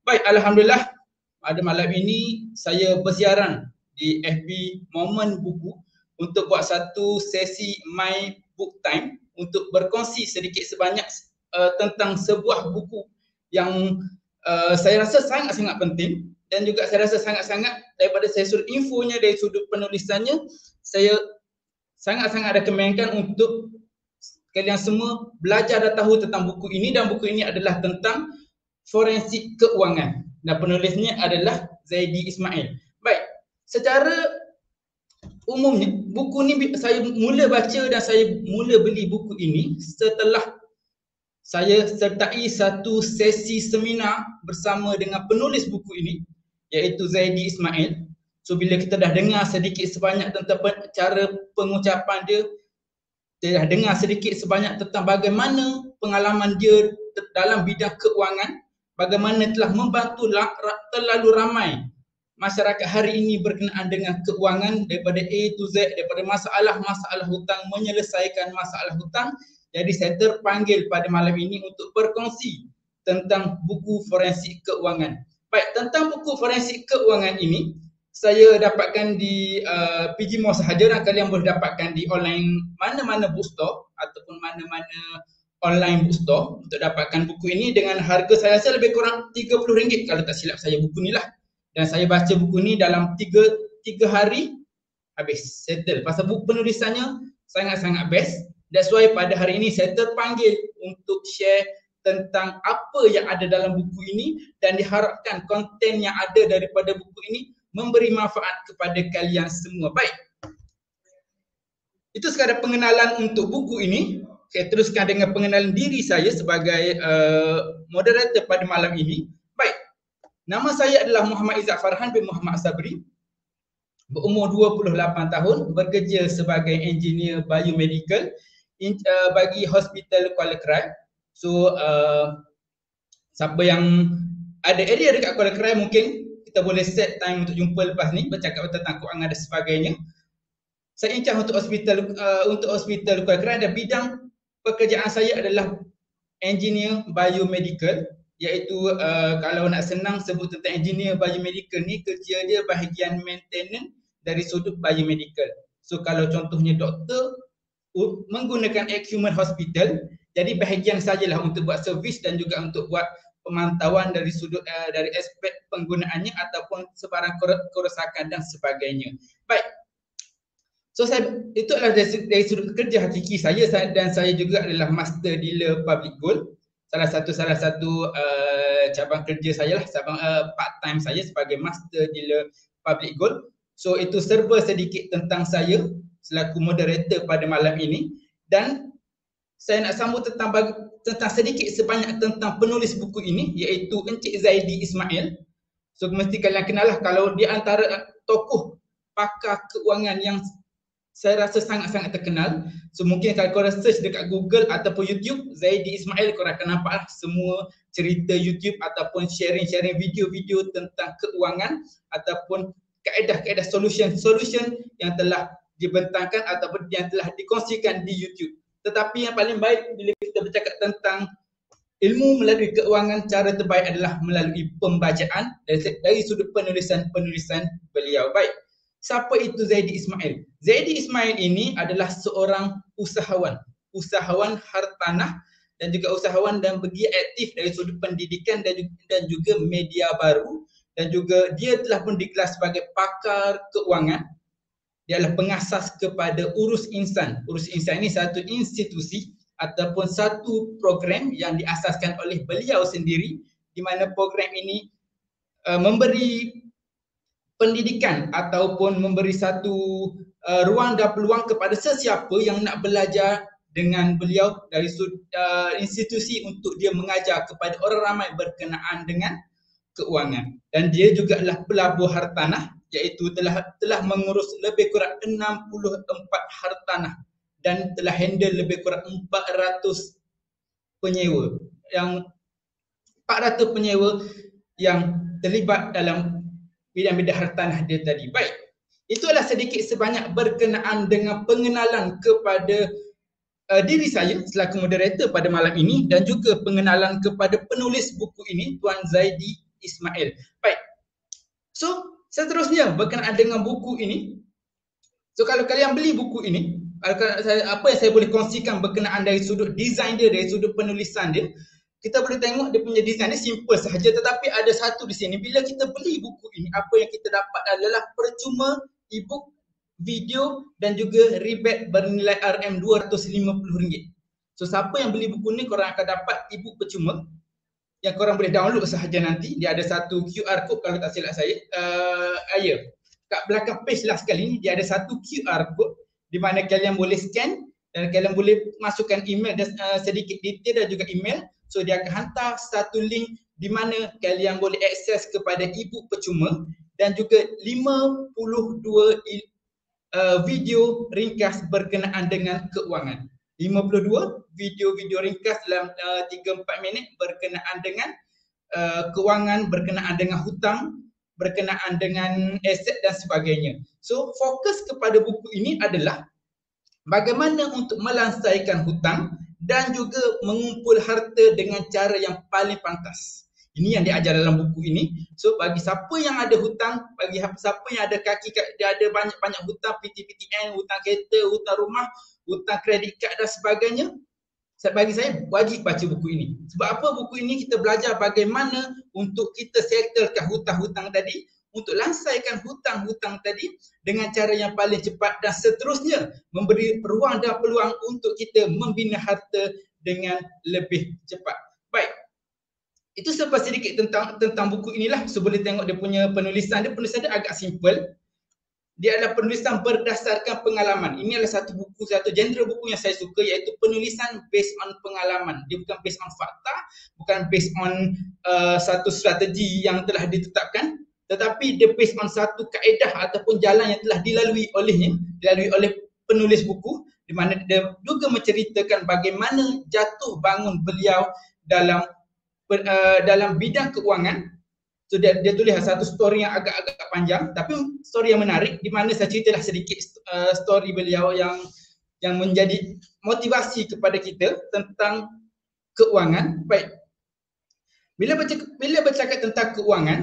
Baik, Alhamdulillah pada malam ini saya bersiaran di FB Momen Buku untuk buat satu sesi My Book Time untuk berkongsi sedikit sebanyak tentang sebuah buku yang saya rasa sangat-sangat penting dan juga saya rasa sangat-sangat daripada saya sudut infonya dari sudut penulisannya, saya sangat-sangat rekomenkan untuk kalian semua belajar dan tahu tentang buku ini, dan buku ini adalah tentang forensik keuangan dan penulisnya adalah Zaidi Ismail. Baik, secara umumnya buku ni saya mula baca dan saya mula beli buku ini setelah saya sertai satu sesi seminar bersama dengan penulis buku ini iaitu Zaidi Ismail. So bila kita dah dengar sedikit sebanyak tentang cara pengucapan dia, kita dah dengar sedikit sebanyak tentang bagaimana pengalaman dia dalam bidang keuangan, bagaimana telah membantu terlalu ramai masyarakat hari ini berkenaan dengan keuangan daripada A to Z, daripada masalah-masalah hutang, menyelesaikan masalah hutang. Jadi saya terpanggil pada malam ini untuk berkongsi tentang buku forensik keuangan. Baik, tentang buku forensik keuangan ini saya dapatkan di PG Mall sahaja, dan kalian boleh dapatkan di online mana-mana bookstore ataupun mana-mana online bookstore untuk dapatkan buku ini dengan harga saya rasa lebih kurang RM30 kalau tak silap saya buku ni lah. Dan saya baca buku ni dalam 3 hari habis, settle. Pasal buku penulisannya sangat-sangat best. That's why pada hari ini saya terpanggil untuk share tentang apa yang ada dalam buku ini, dan diharapkan konten yang ada daripada buku ini memberi manfaat kepada kalian semua. Baik, itu sekadar pengenalan untuk buku ini. Saya teruskan dengan pengenalan diri saya sebagai moderator pada malam ini. Baik, nama saya adalah Muhammad Izzat Farhan bin Muhammad Sabri, berumur 28 tahun, bekerja sebagai engineer biomedical bagi Hospital Kuala Krai. So, siapa yang ada area dekat Kuala Krai mungkin kita boleh set time untuk jumpa lepas ni, bercakap tentang keuangan dan sebagainya. Saya incah untuk hospital Kuala Krai, dan bidang pekerjaan saya adalah engineer biomedical, iaitu kalau nak senang sebut tentang engineer biomedical ni, kerja dia bahagian maintenance dari sudut biomedical. So kalau contohnya doktor menggunakan equipment hospital, jadi bahagian sajalah untuk buat servis dan juga untuk buat pemantauan dari sudut dari aspek penggunaannya ataupun sebarang kerosakan dan sebagainya. Baik. So itu adalah dari sudut kerja hakiki saya, dan saya juga adalah master dealer public gold. Salah satu cabang kerja saya lah, part time saya sebagai master dealer public gold. So itu serba sedikit tentang saya selaku moderator pada malam ini, dan saya nak sambung tentang sedikit sebanyak tentang penulis buku ini iaitu Encik Zaidi Ismail. So mesti kalian kenal lah, kalau di antara tokoh pakar keuangan yang saya rasa sangat-sangat terkenal. So mungkin kalau korang search dekat Google ataupun YouTube Zaidi Ismail, korang akan nampak lah semua cerita YouTube ataupun sharing-sharing video-video tentang keuangan ataupun kaedah-kaedah solution yang telah dibentangkan ataupun yang telah dikongsikan di YouTube. Tetapi yang paling baik bila kita bercakap tentang ilmu melalui keuangan, cara terbaik adalah melalui pembacaan dari sudut penulisan beliau. Baik, siapa itu Zaidi Ismail? Zaidi Ismail ini adalah seorang usahawan hartanah dan juga usahawan dan bergiat aktif dari sudut pendidikan dan juga media baru, dan juga dia telah pun dikelar sebagai pakar keuangan. Dia adalah pengasas kepada Urus Insan. Urus Insan ini satu institusi ataupun satu program yang diasaskan oleh beliau sendiri, di mana program ini memberi pendidikan ataupun memberi satu ruang dan peluang kepada sesiapa yang nak belajar dengan beliau dari institusi untuk dia mengajar kepada orang ramai berkenaan dengan keuangan. Dan dia juga adalah pelabur hartanah, iaitu telah mengurus lebih kurang 64 hartanah dan telah handle lebih kurang 400 penyewa yang terlibat dalam bidang-bidang hartanah dia tadi. Baik, itulah sedikit sebanyak berkenaan dengan pengenalan kepada diri saya selaku moderator pada malam ini, dan juga pengenalan kepada penulis buku ini, Tuan Zaidi Ismail. Baik. So, seterusnya berkenaan dengan buku ini. So, kalau kalian beli buku ini, apa yang saya boleh kongsikan berkenaan dari sudut design dia, dari sudut penulisan dia, kita boleh tengok dia punya design dia simple sahaja, tetapi ada satu di sini, bila kita beli buku ini, apa yang kita dapat adalah percuma e-book, video dan juga rebate bernilai RM250. So siapa yang beli buku ni, korang akan dapat e-book percuma yang korang boleh download sahaja nanti. Dia ada satu QR code kalau tak silap saya. Ya, kat belakang page last kali ni dia ada satu QR code di mana kalian boleh scan dan kalian boleh masukkan email dan sedikit detail dan juga email. So dia akan hantar satu link di mana kalian boleh akses kepada e-book percuma dan juga 52 video ringkas berkenaan dengan keuangan. 52 video-video ringkas dalam 3-4 minit berkenaan dengan keuangan, berkenaan dengan hutang, berkenaan dengan aset dan sebagainya. So fokus kepada buku ini adalah bagaimana untuk melansaikan hutang dan juga mengumpul harta dengan cara yang paling pantas. Ini yang diajar dalam buku ini. So bagi siapa yang ada hutang, bagi siapa yang ada dia ada banyak-banyak hutang, PTPTN, hutang kereta, hutang rumah, hutang kredit kad dan sebagainya, bagi saya wajib baca buku ini. Sebab apa? Buku ini kita belajar bagaimana untuk kita settlekan hutang-hutang tadi, untuk lansaikan hutang-hutang tadi dengan cara yang paling cepat dan seterusnya memberi ruang dan peluang untuk kita membina harta dengan lebih cepat. Baik. Itu sebab sedikit tentang buku inilah. So boleh tengok dia punya penulisan dia agak simple. Dia adalah penulisan berdasarkan pengalaman. Ini adalah satu genre buku yang saya suka, iaitu penulisan based on pengalaman. Dia bukan based on fakta, bukan based on satu strategi yang telah ditetapkan, tetapi dia based on satu kaedah ataupun jalan yang telah dilalui oleh penulis buku, di mana dia juga menceritakan bagaimana jatuh bangun beliau dalam bidang keuangan. So dia tulis satu story yang agak-agak panjang, tapi story yang menarik, di mana saya ceritalah sedikit story beliau yang menjadi motivasi kepada kita tentang keuangan. Baik. Bila bercakap tentang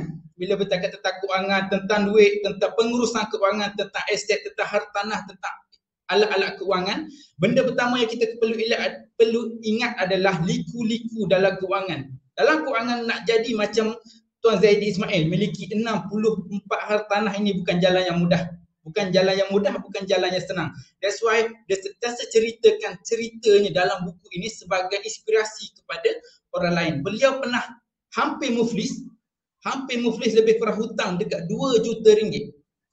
keuangan, tentang duit, tentang pengurusan keuangan, tentang aset, tentang hartanah, tentang alat-alat keuangan, benda pertama yang kita perlu ingat adalah liku-liku dalam keuangan. Dalam keuangan nak jadi macam Tuan Zaidi Ismail, miliki 64 hartanah, ini bukan jalan yang mudah. Bukan jalan yang senang. That's why dia sentiasa ceritakan ceritanya dalam buku ini sebagai inspirasi kepada orang lain. Beliau pernah hampir muflis lebih kurang hutang dekat 2 juta ringgit.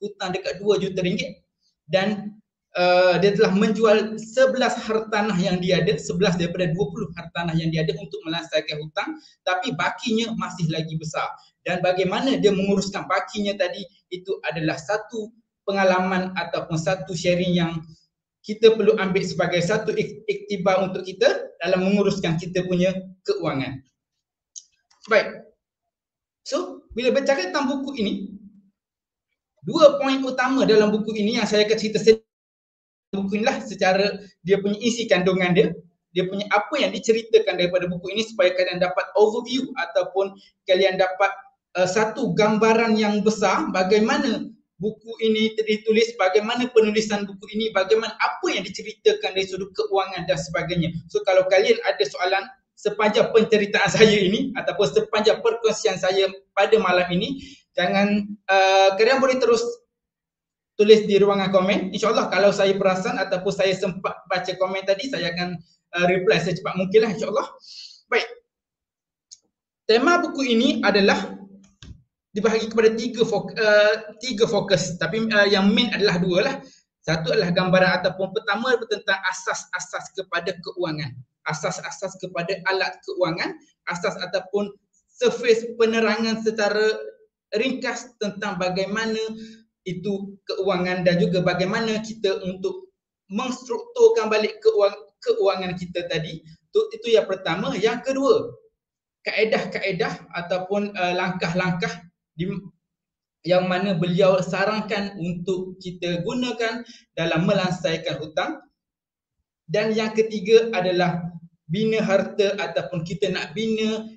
Dan dia telah menjual 11 hartanah yang dia ada, 11 daripada 20 hartanah yang dia ada untuk melansaikan hutang, tapi bakinya masih lagi besar. Dan bagaimana dia menguruskan bakinya tadi, itu adalah satu pengalaman ataupun satu sharing yang kita perlu ambil sebagai satu iktibar untuk kita dalam menguruskan kita punya keuangan. Baik. So, bila bercakap tentang buku ini, 2 poin utama dalam buku ini yang saya akan cerita buku inilah secara dia punya isi kandungan dia punya apa yang diceritakan daripada buku ini, supaya kalian dapat overview ataupun kalian dapat satu gambaran yang besar bagaimana buku ini ditulis, bagaimana penulisan buku ini, bagaimana apa yang diceritakan dari sudut keuangan dan sebagainya. So kalau kalian ada soalan sepanjang penceritaan saya ini ataupun sepanjang perkongsian saya pada malam ini, jangan kalian boleh terus tulis di ruangan komen. InsyaAllah kalau saya perasan ataupun saya sempat baca komen tadi, saya akan reply secepat mungkin lah, insyaAllah. Baik. Tema buku ini adalah dibahagi kepada 3 fokus, tapi yang main adalah 2 lah. Satu adalah gambaran ataupun pertama tentang asas-asas kepada keuangan. Asas-asas kepada alat keuangan, asas ataupun surface penerangan secara ringkas tentang bagaimana itu keuangan dan juga bagaimana kita untuk mengstrukturkan balik keuangan kita tadi. Itu yang pertama. Yang kedua, kaedah-kaedah ataupun langkah-langkah yang mana beliau sarankan untuk kita gunakan dalam melansaikan hutang. Dan yang ketiga adalah bina harta ataupun kita nak bina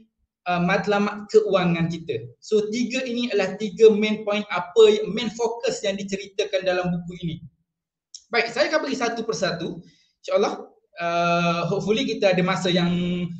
matlamat keuangan kita. So 3 ini adalah 3 main point, main fokus yang diceritakan dalam buku ini. Baik, saya akan bagi satu persatu. InsyaAllah hopefully kita ada masa yang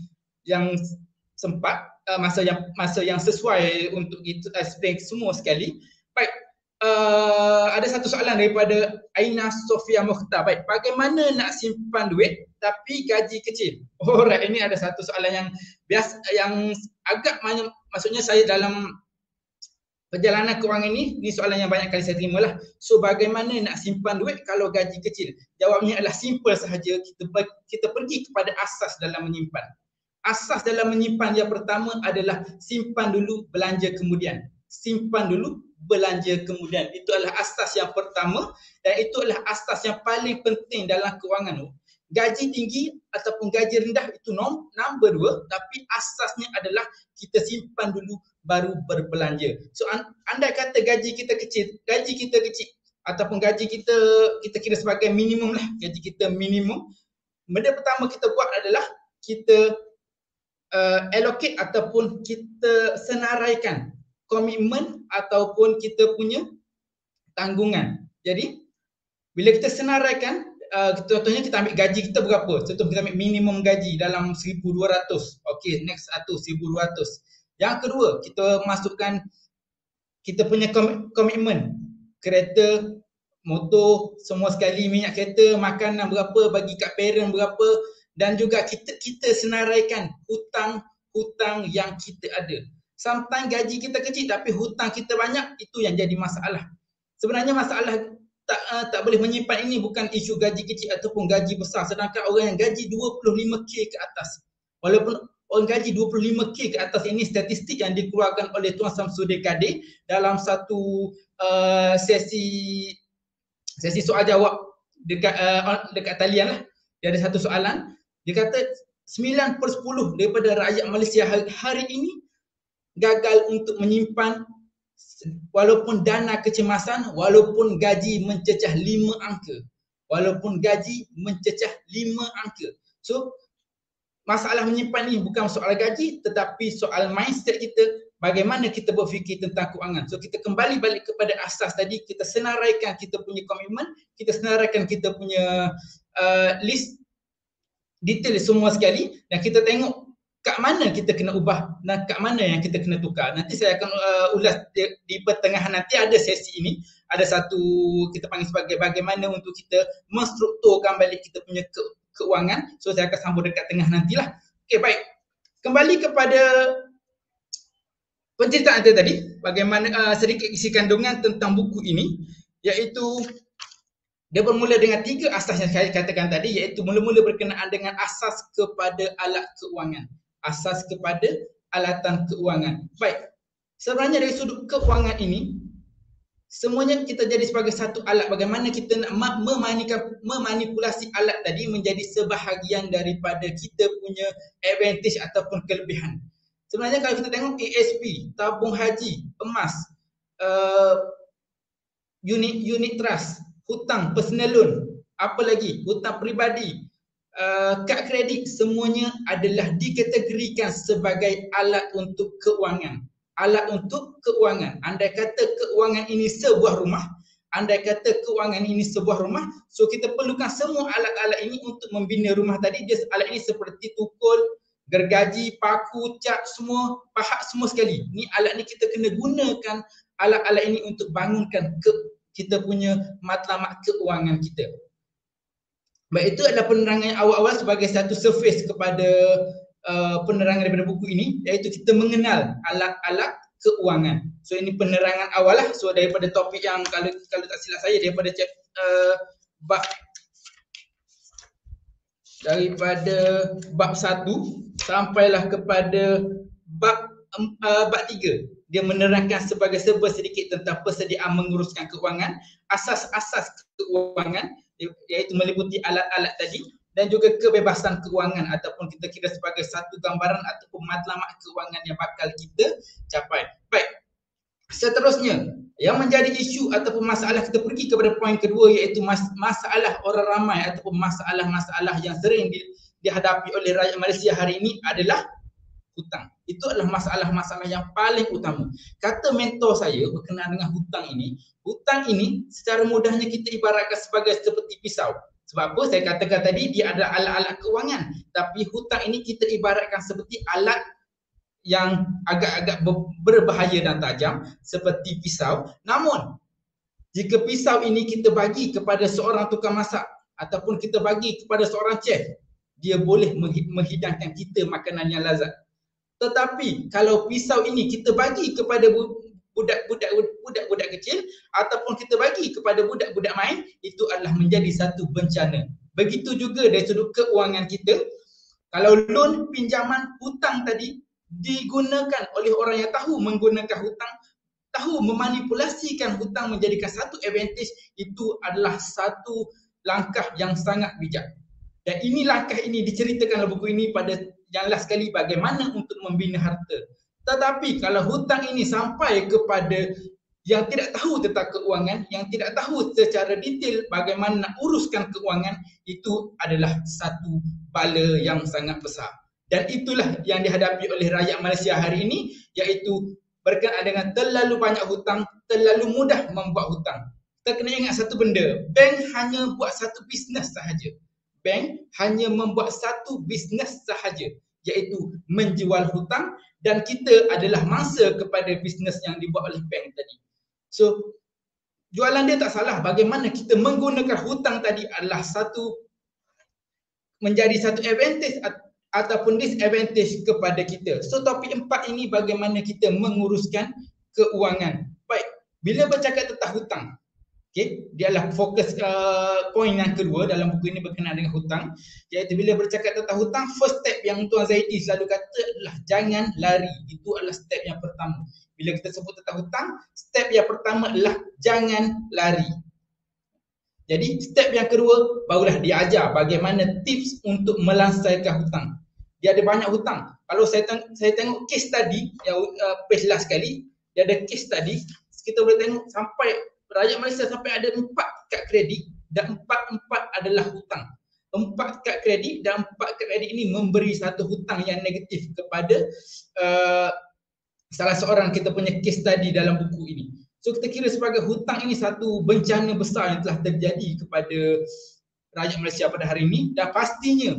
sempat, masa yang sesuai untuk kita explain semua sekali. Baik, ada satu soalan daripada Aina Sofia Mukhtar. Baik, bagaimana nak simpan duit tapi gaji kecil? Alright, ini ada satu soalan yang biasa, yang agak maksudnya saya dalam perjalanan kewangan ini soalan yang banyak kali saya terima lah. So bagaimana nak simpan duit kalau gaji kecil? Jawabnya adalah simple sahaja, kita pergi kepada asas dalam menyimpan. Asas dalam menyimpan yang pertama adalah simpan dulu, belanja kemudian. Simpan dulu, belanja kemudian. Itu adalah asas yang pertama dan itu adalah asas yang paling penting dalam kewangan. Gaji tinggi ataupun gaji rendah itu number 2, tapi asasnya adalah kita simpan dulu baru berbelanja. So andai kata gaji kita kecil ataupun gaji kita kira sebagai minimum lah, gaji kita minimum, benda pertama kita buat adalah kita allocate ataupun kita senaraikan komitmen ataupun kita punya tanggungan. Jadi bila kita senaraikan, contohnya kita ambil gaji kita berapa, contoh kita ambil minimum gaji dalam 1,200. Okey, next satu 1,200. Yang kedua, kita masukkan kita punya komitmen, kereta, motor, semua sekali, minyak kereta, makanan berapa, bagi kat parent berapa, dan juga kita senaraikan hutang yang kita ada. Sometimes gaji kita kecil tapi hutang kita banyak, itu yang jadi masalah. Sebenarnya masalah tak boleh menyimpan ini bukan isu gaji kecil ataupun gaji besar, sedangkan orang yang gaji 25k ke atas, walaupun orang gaji 25k ke atas ini statistik yang dikeluarkan oleh Tuan Samsudin Kadir dalam satu sesi soal jawab dekat talian lah. Dia ada satu soalan, dia kata 9/10 daripada rakyat Malaysia hari ini gagal untuk menyimpan walaupun dana kecemasan, walaupun gaji mencecah 5 angka. Walaupun gaji mencecah 5 angka. So masalah menyimpan ni bukan soal gaji tetapi soal mindset kita, bagaimana kita berfikir tentang kewangan. So kita kembali balik kepada asas tadi, kita senaraikan kita punya komitmen, kita senaraikan kita punya list detail semua sekali dan kita tengok kat mana kita kena ubah dan kat mana yang kita kena tukar. Nanti saya akan ulas di pertengahan nanti ada sesi ini, ada satu kita panggil sebagai bagaimana untuk kita menstrukturkan balik kita punya keuangan. So saya akan sambung dekat tengah nantilah. Okey, baik. Kembali kepada penceritaan tadi, bagaimana sedikit isi kandungan tentang buku ini, iaitu dia bermula dengan 3 asas yang saya katakan tadi, iaitu mula-mula berkenaan dengan asas kepada alat keuangan. Asas kepada alatan keuangan. Baik, sebenarnya dari sudut keuangan ini, semuanya kita jadi sebagai satu alat. Bagaimana kita nak memanipulasi alat tadi menjadi sebahagian daripada kita punya advantage ataupun kelebihan. Sebenarnya kalau kita tengok ASP, tabung haji, emas, unit trust, hutang, personal loan, apa lagi, hutang peribadi, kad kredit, semuanya adalah dikategorikan sebagai alat untuk keuangan. Alat untuk keuangan. Andai kata keuangan ini sebuah rumah, so kita perlukan semua alat-alat ini untuk membina rumah tadi. Dia alat ini seperti tukul, gergaji, paku, cat, semua, pahat semua sekali. Ni alat ni kita kena gunakan alat-alat ini untuk bangunkan kita punya matlamat keuangan kita. Baik, itu adalah penerangan awal-awal sebagai satu surface kepada penerangan daripada buku ini, iaitu kita mengenal alat-alat keuangan. So ini penerangan awal lah. So daripada topik yang kalau tak silap saya daripada bab 1 sampailah kepada bab 3. Dia menerangkan sebagai sedikit tentang persediaan menguruskan keuangan, asas-asas keuangan iaitu meliputi alat-alat tadi, dan juga kebebasan keuangan ataupun kita kira sebagai satu gambaran ataupun matlamat keuangan yang bakal kita capai. Baik, seterusnya yang menjadi isu ataupun masalah, kita pergi kepada poin kedua, iaitu masalah orang ramai ataupun masalah-masalah yang sering dihadapi oleh rakyat Malaysia hari ini adalah hutang. Itu adalah masalah-masalah yang paling utama. Kata mentor saya berkenaan dengan hutang ini secara mudahnya kita ibaratkan sebagai seperti pisau. Sebab apa? Saya katakan tadi dia ada alat-alat keuangan. Tapi hutang ini kita ibaratkan seperti alat yang agak-agak berbahaya dan tajam seperti pisau. Namun jika pisau ini kita bagi kepada seorang tukang masak ataupun kita bagi kepada seorang chef, dia boleh menghidangkan kita makanan yang lazat. Tetapi kalau pisau ini kita bagi kepada budak-budak kecil ataupun kita bagi kepada budak-budak main, itu adalah menjadi satu bencana. Begitu juga dari sudut keuangan kita. Kalau loan, pinjaman, hutang tadi digunakan oleh orang yang tahu menggunakan hutang, tahu memanipulasikan hutang menjadikan satu advantage, itu adalah satu langkah yang sangat bijak. Dan ini langkah ini diceritakan dalam buku ini pada yang last sekali bagaimana untuk membina harta. Tetapi kalau hutang ini sampai kepada yang tidak tahu tentang keuangan, yang tidak tahu secara detail bagaimana nak uruskan keuangan, itu adalah satu bala yang sangat besar. Dan itulah yang dihadapi oleh rakyat Malaysia hari ini, iaitu berkenaan dengan terlalu banyak hutang, terlalu mudah membuat hutang. Kita kena ingat satu benda, bank hanya buat satu bisnes sahaja. Bank hanya membuat satu bisnes sahaja, iaitu menjual hutang, dan kita adalah mangsa kepada bisnes yang dibuat oleh bank tadi. So, jualan dia tak salah. Bagaimana kita menggunakan hutang tadi adalah menjadi satu advantage ataupun disadvantage kepada kita. So topik 4 ini bagaimana kita menguruskan keuangan. Baik, bila bercakap tentang hutang, okay, dia adalah fokus poin yang kedua dalam buku ini berkenaan dengan hutang, iaitu bila bercakap tentang hutang, first step yang Tuan Zaidi selalu kata adalah jangan lari. Itu adalah step yang pertama. Bila kita sebut tentang hutang, step yang pertama adalah jangan lari. Jadi step yang kedua barulah diajar bagaimana tips untuk melansaikan hutang. Dia ada banyak hutang. Kalau saya tengok case study yang page last sekali, dia ada case study, kita boleh tengok sampai rakyat Malaysia sampai ada 4 kad kredit dan 4 adalah hutang. 4 kad kredit dan 4 kad kredit ini memberi satu hutang yang negatif kepada salah seorang kita punya case study dalam buku ini. So kita kira sebagai hutang ini satu bencana besar yang telah terjadi kepada rakyat Malaysia pada hari ini, dan pastinya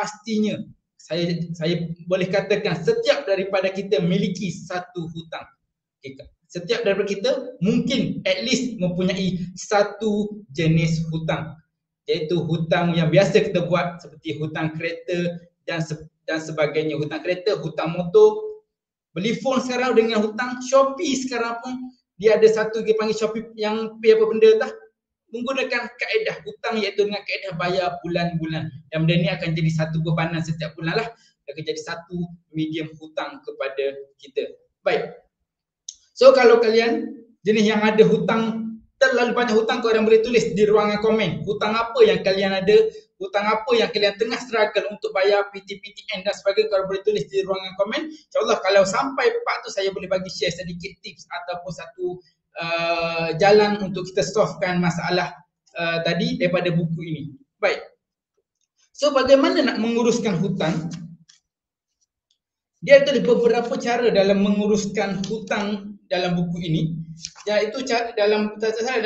saya boleh katakan setiap daripada kita memiliki satu hutang. Setiap daripada kita mungkin at least mempunyai satu jenis hutang, iaitu hutang yang biasa kita buat seperti hutang kereta dan sebagainya. Hutang kereta, hutang motor, beli phone sekarang dengan hutang, Shopee sekarang pun dia ada satu dia panggil Shopee yang pay apa benda dah, menggunakan kaedah hutang, iaitu dengan kaedah bayar bulan-bulan. Dan benda ni akan jadi satu bebanan setiap bulan lah, akan jadi satu medium hutang kepada kita. Baik. So kalau kalian jenis yang ada hutang, terlalu banyak hutang, korang boleh tulis di ruangan komen. Hutang apa yang kalian ada, hutang apa yang kalian tengah struggle untuk bayar PTPTN dan sebagainya, korang boleh tulis di ruangan komen. InsyaAllah kalau sampai part tu saya boleh bagi share sedikit tips ataupun satu jalan untuk kita solvekan masalah tadi daripada buku ini. Baik. So bagaimana nak menguruskan hutang? Dia ada beberapa cara dalam menguruskan hutang dalam buku ini, iaitu dalam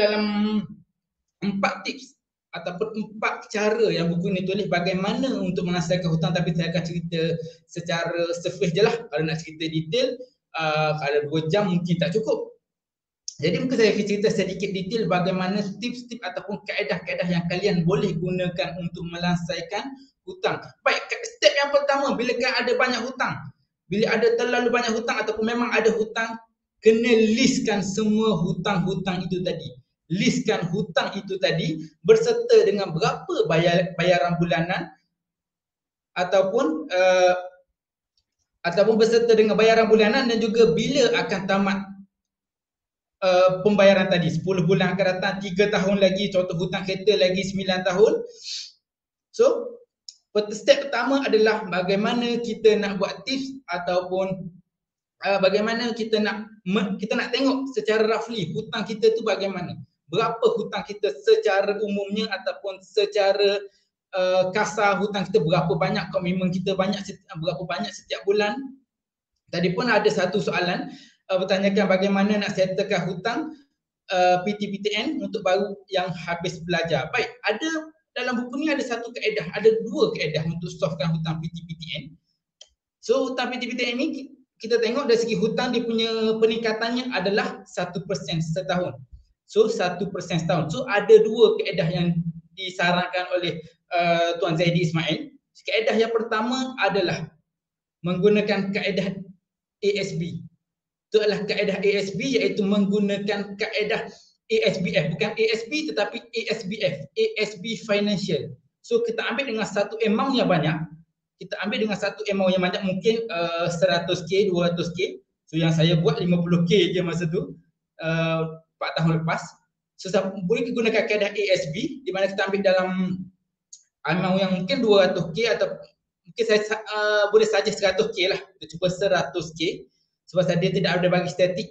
4 tips ataupun 4 cara yang buku ini tulis bagaimana untuk menyelesaikan hutang. Tapi saya akan cerita secara surface je lah. Kalau nak cerita detail, kalau 2 jam mungkin tak cukup. Jadi mungkin saya akan cerita sedikit detail bagaimana tips-tips ataupun kaedah-kaedah yang kalian boleh gunakan untuk melansaikan hutang. Baik, step yang pertama, bila kalian ada banyak hutang, bila ada terlalu banyak hutang ataupun memang ada hutang, kena listkan semua hutang-hutang itu tadi. Listkan hutang itu tadi berserta dengan berapa bayaran bulanan ataupun berserta dengan bayaran bulanan dan juga bila akan tamat pembayaran tadi. 10 bulan akan datang, 3 tahun lagi, contoh hutang kereta lagi 9 tahun. So step pertama adalah bagaimana kita nak buat tips ataupun bagaimana kita nak tengok secara roughly hutang kita tu bagaimana. Berapa hutang kita secara umumnya ataupun secara kasar hutang kita berapa banyak, komitmen kita berapa banyak setiap bulan. Tadi pun ada satu soalan bertanyakan bagaimana nak settlekan hutang PTPTN untuk baru yang habis belajar. Baik, ada dalam buku ni ada satu kaedah, ada dua kaedah untuk solvekan hutang PTPTN. So hutang PTPTN ni kita tengok dari segi hutang dia punya peningkatannya adalah 1% setahun. So 1% setahun. So ada dua kaedah yang disarankan oleh Tuan Zaidi Ismail. Kaedah yang pertama adalah menggunakan kaedah ASB. Itu adalah kaedah ASB iaitu menggunakan kaedah ASBF, bukan ASB tetapi ASBF, ASB Financial. So kita ambil dengan satu amount yang banyak. Kita ambil dengan satu amount yang banyak, mungkin 100k, 200k. So yang saya buat 50k je masa tu, 4 tahun lepas. So boleh gunakan kaedah ASB di mana kita ambil dalam amount yang mungkin 200k atau mungkin saya boleh saja 100k lah. Kita cuba 100k. Sebab dia tidak ada bagi statik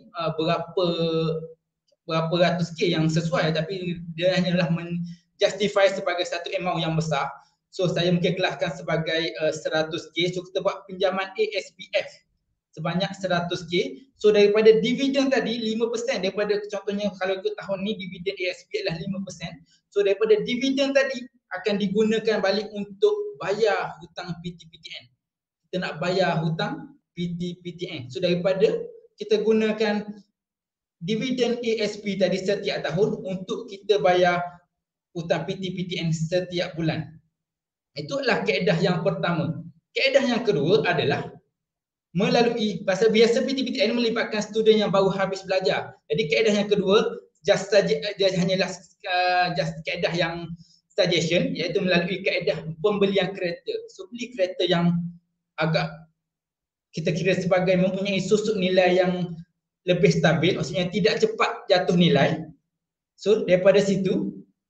berapa ratus K yang sesuai, tapi dia hanyalah menjustify sebagai satu amount yang besar. So saya mungkin kelahkan sebagai 100k. So kita buat pinjaman ASBF sebanyak 100k. So daripada dividen tadi 5%, daripada contohnya kalau ikut tahun ni dividen ASB adalah 5%. So daripada dividen tadi akan digunakan balik untuk bayar hutang PTPTN. Kita nak bayar hutang PTPTN. So daripada kita gunakan dividen ASB tadi setiap tahun untuk kita bayar hutang PTPTN setiap bulan. Itulah kaedah yang pertama. Kaedah yang kedua adalah melalui, pasal biasa PTPTN melibatkan student yang baru habis belajar. Jadi kaedah yang kedua hanyalah kaedah yang suggestion, iaitu melalui kaedah pembelian kereta. So beli kereta yang agak kita kira sebagai mempunyai susut nilai yang lebih stabil, maksudnya tidak cepat jatuh nilai. So daripada situ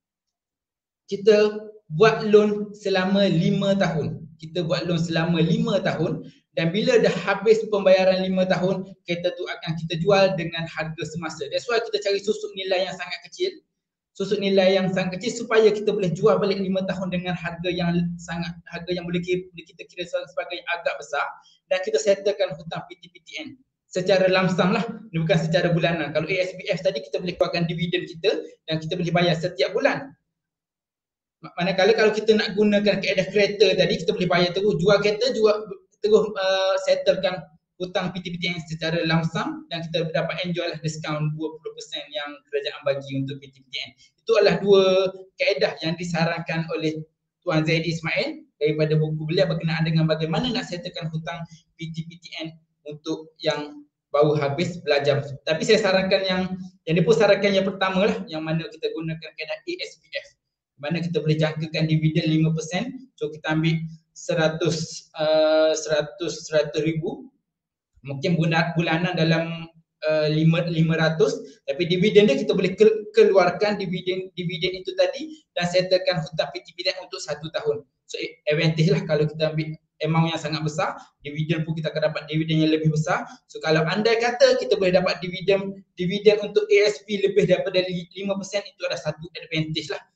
kita buat loan selama 5 tahun. Kita buat loan selama 5 tahun dan bila dah habis pembayaran 5 tahun, kereta tu akan kita jual dengan harga semasa. That's why kita cari susut nilai yang sangat kecil. Susut nilai yang sangat kecil supaya kita boleh jual balik 5 tahun dengan harga yang boleh kita kira sebagai agak besar, dan kita settlekan hutang PTPTN secara lump sum lah, bukan secara bulanan. Kalau ASBF tadi kita boleh keluarkan dividen kita dan kita boleh bayar setiap bulan. Manakala kalau kita nak gunakan kaedah kereta tadi, kita boleh bayar terus, jual kereta, settlekan hutang PTPTN secara lump sum dan kita dapat enjoy lah diskaun 20% yang kerajaan bagi untuk PTPTN. Itu adalah dua kaedah yang disarankan oleh Tuan Zaidi Ismail daripada buku beliau berkenaan dengan bagaimana nak settlekan hutang PTPTN untuk yang baru habis belajar. Tapi saya sarankan yang dia pun sarankan yang pertama lah, yang mana kita gunakan kaedah ASBF. Mana kita boleh jangkakan dividen 5%. So kita ambil 100 ribu. Mungkin bulanan dalam 500, tapi dividen dia kita boleh keluarkan dividen itu tadi dan settlekan hutang PTPTN untuk 1 tahun. So advantage lah kalau kita ambil amount yang sangat besar, dividen pun kita akan dapat dividen yang lebih besar. So kalau andai kata kita boleh dapat dividen untuk ASB lebih daripada 5%, itu adalah satu advantage lah,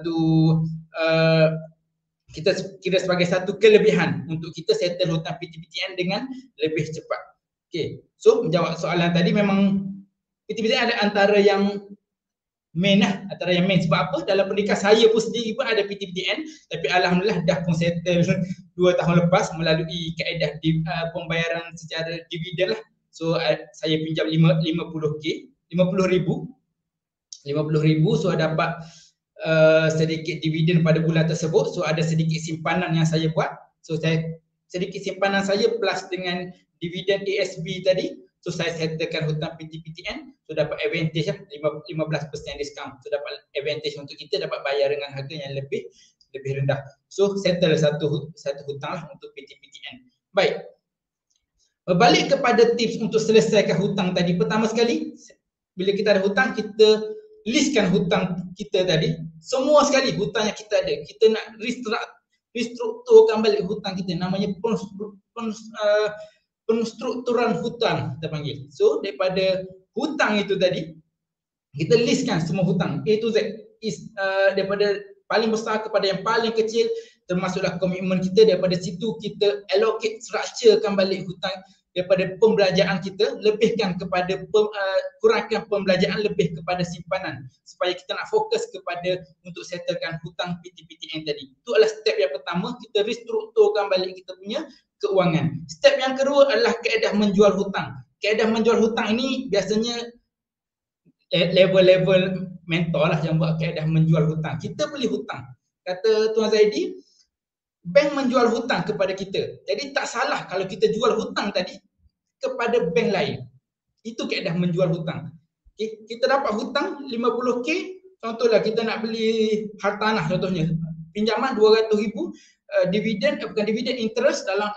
kita kira sebagai satu kelebihan untuk kita settle hutang PTPTN dengan lebih cepat. Okay, so menjawab soalan tadi, memang PTPTN ada antara yang main lah, sebab apa? Dalam pendidikan saya pun sendiri pun ada PTPTN, tapi alhamdulillah dah pun settle 2 tahun lepas melalui kaedah pembayaran secara dividen lah. So saya pinjam 50 ribu, so dapat sedikit dividen pada bulan tersebut. So ada sedikit simpanan yang saya buat, so sedikit simpanan saya plus dengan dividen ASB tadi, so saya settlekan hutang PTPTN, so dapat advantage lah, 15% diskaun. So dapat advantage untuk kita dapat bayar dengan harga yang lebih rendah. So settle satu hutang lah untuk PTPTN. Baik, berbalik kepada tips untuk selesaikan hutang tadi. Pertama sekali, bila kita ada hutang, kita listkan hutang kita tadi, semua sekali hutang yang kita ada. Kita nak restrukturkan balik hutang kita, namanya penstrukturan hutang kita panggil. So daripada hutang itu tadi, kita listkan semua hutang A to Z, daripada paling besar kepada yang paling kecil, termasuklah komitmen kita. Daripada situ kita allocate, structurekan balik hutang daripada pembelanjaan kita, lebihkan kepada kurangkan pembelanjaan, lebih kepada simpanan supaya kita nak fokus kepada untuk settlekan hutang PTPTN tadi. Itu adalah step yang pertama, kita restrukturkan balik kita punya keuangan. Step yang kedua adalah kaedah menjual hutang. Kaedah menjual hutang ini biasanya level-level mentor lah yang buat kaedah menjual hutang. Kita beli hutang, kata Tuan Zaidi, bank menjual hutang kepada kita. Jadi tak salah kalau kita jual hutang tadi kepada bank lain. Itu kaedah menjual hutang. Kita dapat hutang 50k, contohlah kita nak beli hartanah contohnya. Pinjaman 200,000, dividen bukan dividen, interest dalam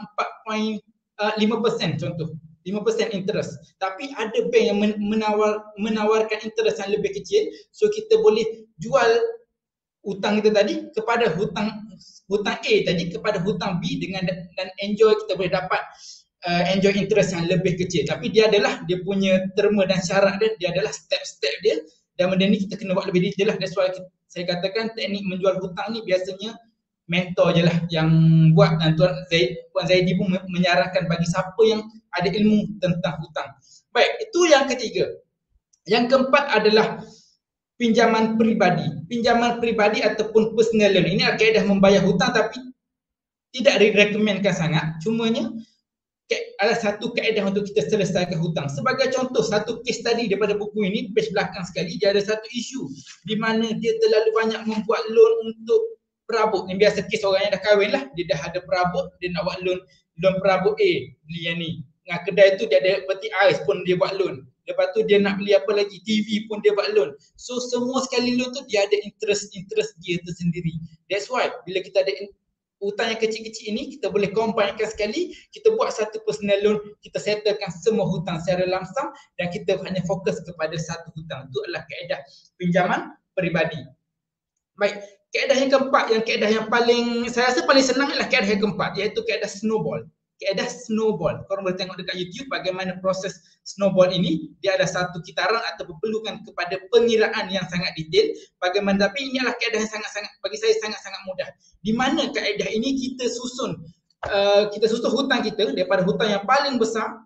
4.5% contoh. 5% interest. Tapi ada bank yang menawarkan interest yang lebih kecil, so kita boleh jual hutang kita tadi kepada hutang A tadi kepada hutang B dengan dan enjoy, kita boleh dapat enjoy interest yang lebih kecil. Tapi dia adalah dia punya terma dan syarat dia adalah step-step dia, dan benda ni kita kena buat lebih detail lah. That's why saya katakan teknik menjual hutang ni biasanya mentor je lah yang buat, dan Tuan Zaidi pun menyarankan bagi siapa yang ada ilmu tentang hutang. Baik, itu yang ketiga. Yang keempat adalah pinjaman peribadi. Pinjaman peribadi ataupun personal loan. Ini adalah kaedah membayar hutang tapi tidak direkomendkan sangat. Cumanya ada satu kaedah untuk kita selesaikan hutang. Sebagai contoh, satu case tadi daripada buku ini, page belakang sekali, dia ada satu isu di mana dia terlalu banyak membuat loan untuk perabot. Yang biasa kes orang yang dah kahwin lah, dia dah ada perabot, dia nak buat loan perabot A, beli yang ni. Dengan kedai tu dia ada peti ais pun dia buat loan. Lepas tu dia nak beli apa lagi, TV pun dia buat loan. So semua sekali loan tu dia ada interest dia tersendiri. That's why bila kita ada hutang yang kecil-kecil ini, kita boleh combinekan sekali, kita buat satu personal loan, kita settlekan semua hutang secara lamsam dan kita hanya fokus kepada satu hutang. Itu adalah kaedah pinjaman peribadi. Baik, kaedah yang keempat, yang kaedah yang paling saya rasa paling senang adalah kaedah yang keempat, iaitu kaedah snowball. Kaedah snowball. Korang boleh tengok dekat YouTube bagaimana proses snowball ini. Dia ada satu kitaran atau perlukan kepada pengiraan yang sangat detail. Bagaimana, tapi ini adalah kaedah yang sangat-sangat bagi saya sangat-sangat mudah. Di mana kaedah ini kita susun hutang kita daripada hutang yang paling besar,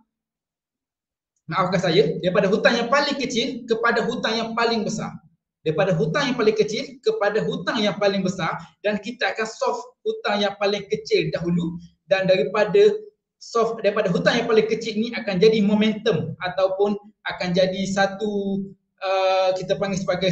maafkan saya, daripada hutang yang paling kecil kepada hutang yang paling besar. Daripada hutang yang paling kecil kepada hutang yang paling besar, dan kita akan solve hutang yang paling kecil dahulu, dan daripada hutang yang paling kecil ni akan jadi momentum ataupun akan jadi satu kita panggil sebagai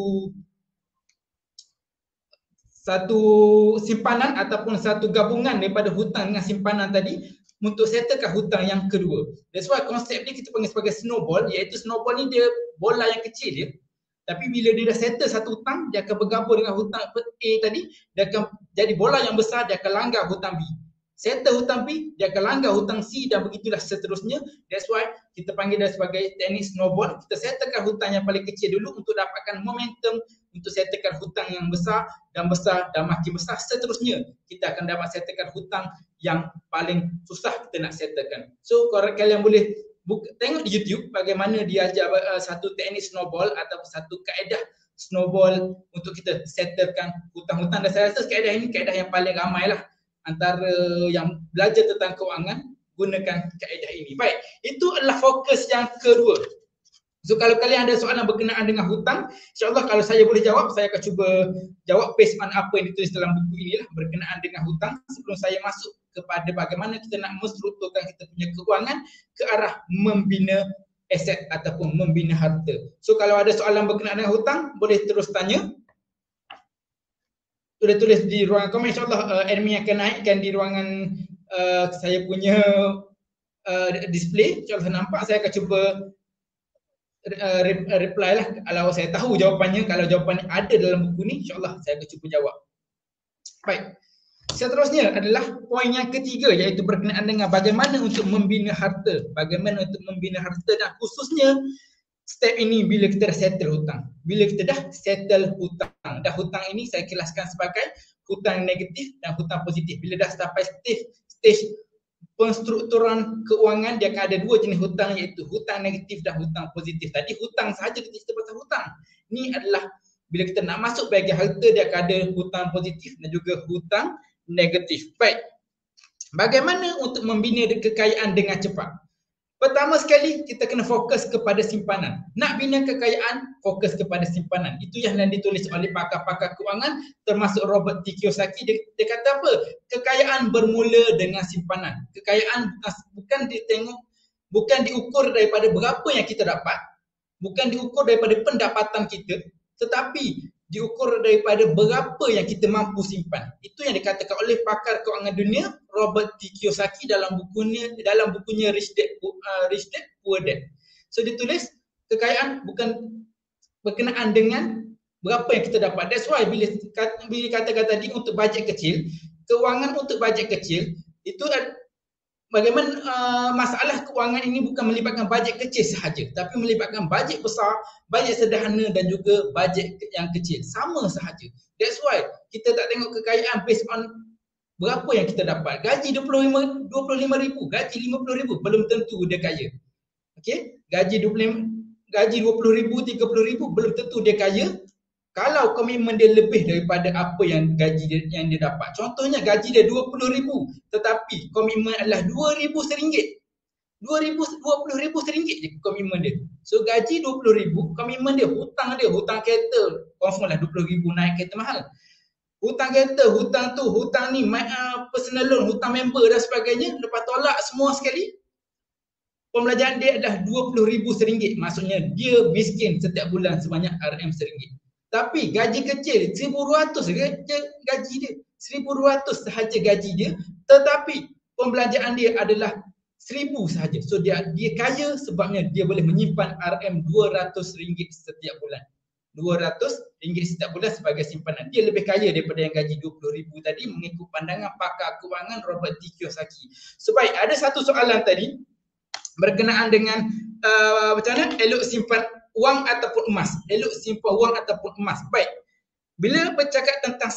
satu simpanan ataupun satu gabungan daripada hutang dengan simpanan tadi untuk settlekan hutang yang kedua. That's why konsep ni kita panggil sebagai snowball, iaitu snowball ni dia bola yang kecil dia. Tapi bila dia dah settle satu hutang, dia akan bergabung dengan hutang A tadi, dia akan jadi bola yang besar, dia akan langgar hutang B. Settle hutang B, dia akan langgar hutang C dan begitulah seterusnya. That's why kita panggil dia sebagai teknik snowball. Kita settlekan hutang yang paling kecil dulu untuk dapatkan momentum untuk settlekan hutang yang besar dan makin besar seterusnya. Kita akan dapat settlekan hutang yang paling susah kita nak settlekan. So kalian boleh tengok di YouTube bagaimana dia ajar satu teknik snowball atau satu kaedah snowball untuk kita settlekan hutang-hutang. Dan saya rasa kaedah ini kaedah yang paling ramai lah antara yang belajar tentang keuangan gunakan kaedah ini. Baik, itu adalah fokus yang kedua. So kalau kalian ada soalan berkenaan dengan hutang, insyaAllah kalau saya boleh jawab, saya akan cuba jawab based on apa yang ditulis dalam buku inilah berkenaan dengan hutang, sebelum saya masuk kepada bagaimana kita nak menstrukturkan kita punya keuangan ke arah membina aset ataupun membina harta. So kalau ada soalan berkenaan dengan hutang, boleh terus tanya. Sudah tulis di ruangan komen, insyaAllah admin akan naikkan di ruangan saya punya display. InsyaAllah nampak, saya akan cuba reply lah kalau saya tahu jawapannya. Kalau jawapannya ada dalam buku ni, insyaAllah saya akan cuba jawab. Baik, seterusnya adalah poin yang ketiga, iaitu berkenaan dengan bagaimana untuk membina harta. Bagaimana untuk membina harta, dan khususnya step ini bila kita dah settle hutang. Bila kita dah settle hutang, dah hutang ini saya kelaskan sebagai hutang negatif dan hutang positif. Bila dah sampai stage penstrukturan keuangan, dia akan ada dua jenis hutang, iaitu hutang negatif dan hutang positif. Tadi hutang sahaja kita cerita pasal hutang. Ini adalah bila kita nak masuk bahagian harta, dia akan ada hutang positif dan juga hutang negatif. Baik, bagaimana untuk membina kekayaan dengan cepat? Pertama sekali kita kena fokus kepada simpanan. Nak bina kekayaan, fokus kepada simpanan. Itu yang ditulis oleh pakar-pakar kewangan termasuk Robert T. Kiyosaki. Dia kata apa? Kekayaan bermula dengan simpanan. Kekayaan bukan ditengok, bukan diukur daripada berapa yang kita dapat, bukan diukur daripada pendapatan kita, tetapi diukur daripada berapa yang kita mampu simpan. Itu yang dikatakan oleh pakar kewangan dunia Robert T. Kiyosaki dalam bukunya Rich Dad Poor Dad. So ditulis kekayaan bukan berkenaan dengan berapa yang kita dapat. That's why bila katakan tadi untuk bajet kecil, kewangan untuk bajet kecil itu bagaimana masalah kewangan ini bukan melibatkan bajet kecil sahaja, tapi melibatkan bajet besar, bajet sederhana dan juga bajet yang kecil. Sama sahaja. That's why kita tak tengok kekayaan based on berapa yang kita dapat. Gaji 25,000, gaji 50,000 belum tentu dia kaya. Okey? Gaji 20,000, 30,000 belum tentu dia kaya. Kalau komitmen dia lebih daripada apa yang gaji dia dapat. Contohnya gaji dia 20,000 tetapi komitmen adalah RM2,000. RM20,000 je komitmen dia. So gaji 20,000, komitmen dia, hutang kereta, confirm lah 20,000 naik kereta mahal. Hutang kereta, hutang tu, hutang ni, personal loan, hutang member dan sebagainya, lepas tolak semua sekali, pembelajaran dia adalah RM20,000. Maksudnya dia miskin setiap bulan sebanyak RM1. Tapi gaji kecil 1,200 sahaja gaji dia. 1,200 sahaja gaji dia, tetapi pembelanjaan dia adalah 1,000 sahaja. So dia kaya sebabnya dia boleh menyimpan RM200 setiap bulan. RM200 setiap bulan sebagai simpanan. Dia lebih kaya daripada yang gaji 20,000 tadi mengikut pandangan pakar kewangan Robert T. Kiyosaki. So baik, ada satu soalan tadi berkenaan dengan macam mana elok simpan wang ataupun emas. Elok simpan wang ataupun emas. Baik. Bila bercakap tentang